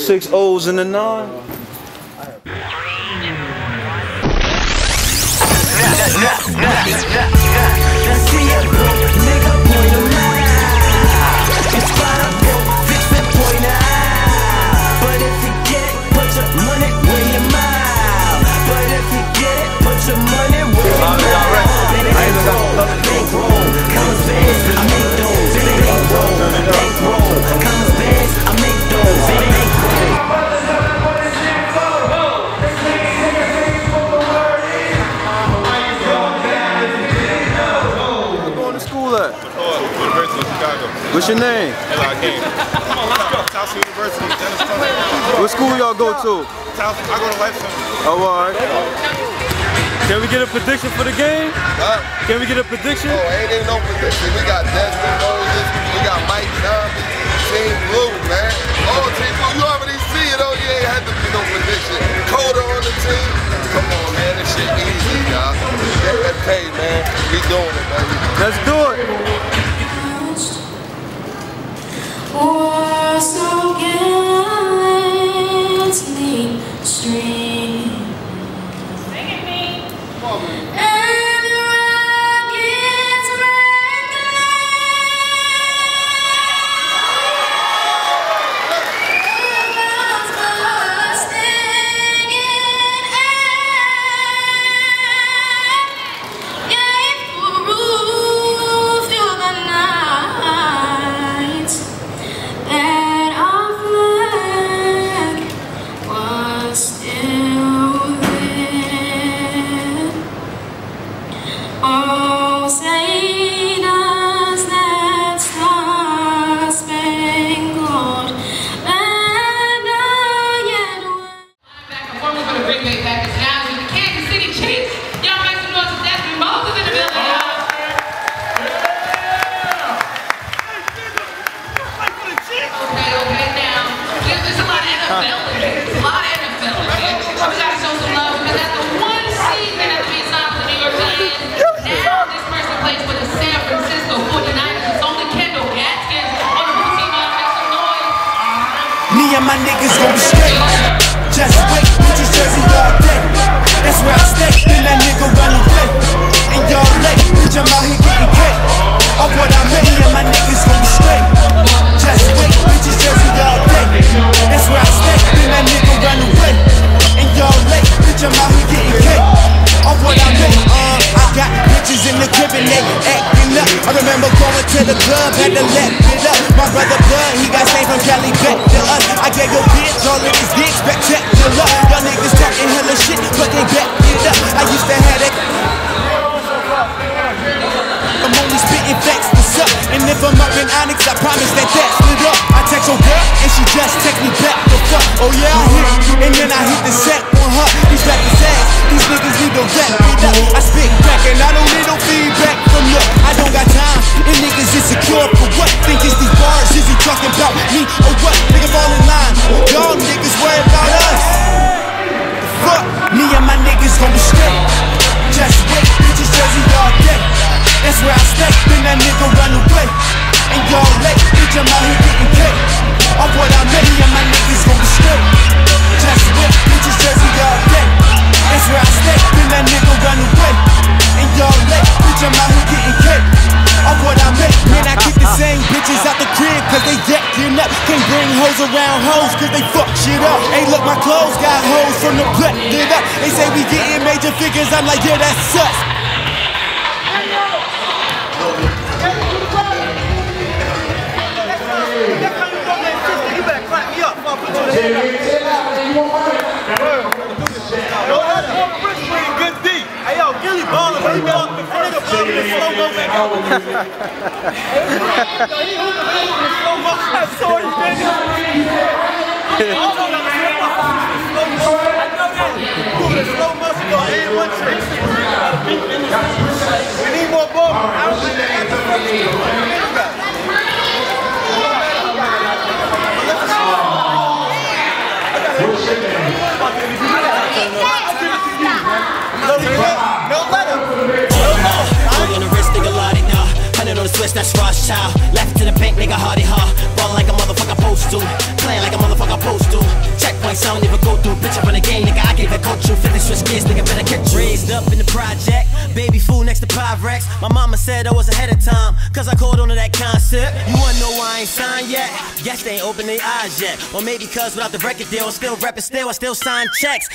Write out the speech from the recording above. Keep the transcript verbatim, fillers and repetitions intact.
Six O's and a nine. What's your name? C O A C A M. Come on, let's go. South University, Dennis Tunnel. What school y'all go to? South, I go to Life Center. Oh, all right. Can we get a prediction for the game? Huh? Can we get a prediction? Oh, ain't even no prediction. We got Desmond Moses, we got Mike Johnson, Team Blue, man. Oh, Team Blue, you already see it. Oh, yeah, it had to be no prediction. Coda on the team. Come on, man, this shit easy, y'all. Get that pay, man. We doing it, baby. Let's do it. Or so gallantly stream. Sing it, me. Come on, man. And the rockets oh, say does that star-spangled banner yet wave? Back and forth, we're going to bring back Panthers now with the Kansas City Chiefs. Y'all make some noise for Desmond Moses in the building, y'all. Okay, okay, now, there's, there's a lot of N F L in here. There's a lot of N F L in here. We got to show some love because that's the one season at the being signed for the New York Giants. Now this person plays for the San Francisco forty-niners. It's only Kendall Gaskins on the blue team. Y'all make some noise. Me and my niggas gon' be straight. Just wait, put your jersey all day. That's where I stay. Then that nigga run away. And y'all late, bitch, I'm out here getting cake. Of what I made, me and my niggas gon' be straight. Just wait, put your jersey all day. That's where I stay. Then that nigga run away. And y'all late, bitch, I'm out here getting cake. Of what I made, uh, I got bitches in the crib and they acting up. I remember going to the club, had to let it up. My brother Bud, he got same from Cali back to us. I gave your bitch all of this dick spectacular. Y'all niggas talking hella shit, but they back it up. I used to have that. I'm only spitting facts, what's up? And if I'm up in Onyx, I promise that that's lit up. I text your girl, and she just text me back the fuck. Oh yeah, I hit it, and then I hit the set on her. These rappers ass, these niggas need to wrap it up. I spit back, and I don't need no feedback from you. I don't got time, and niggas insecure for what? Think it's these bars, is he talking about me or what? Nigga fall in line, y'all niggas worry about us. The fuck, me and my niggas gon' be straight. Just wait, bitches jersey all day. That's where I stay, then that nigga run away. And y'all late, bitch, I'm out here getting cake. Of what I made, me and my niggas gon' be straight. Just wait, bitches jersey all day. That's where I stay, then that nigga run away. And y'all late, bitch, I'm out here getting cake. Of what I make, man, I keep the same bitches out the crib cause they yakking up. Can't bring hoes around hoes cause they fuck shit up. Hey look, my clothes got hoes from the black lit up. They say we getting major figures, I'm like, yeah, that's us. You better clap me up. Good D. Hey yo, Gilly ballin', he ballin', the nigga ballin' in slow motion. He moving in slow motion. I saw you, nigga. I know that. Moving in slow motion, go and one trick. We need more ball. I don't think they got the fucking Switch, that's Rothschild. Left to the bank, nigga, hardy, huh? Ball ballin' like a motherfucker supposed to. Playing like a motherfucker supposed to. Checkpoints I don't even go through. Bitch, up in the game, nigga, I gave it coach you. fifty switch kids, nigga, better catch you. Raised up in the project, baby fool next to Pyrex. My mama said I was ahead of time, cause I called onto that concept. You wanna know why I ain't signed yet? Guess they ain't opened their eyes yet. Or maybe cause without the record deal, I'm still rapping still, I still sign checks.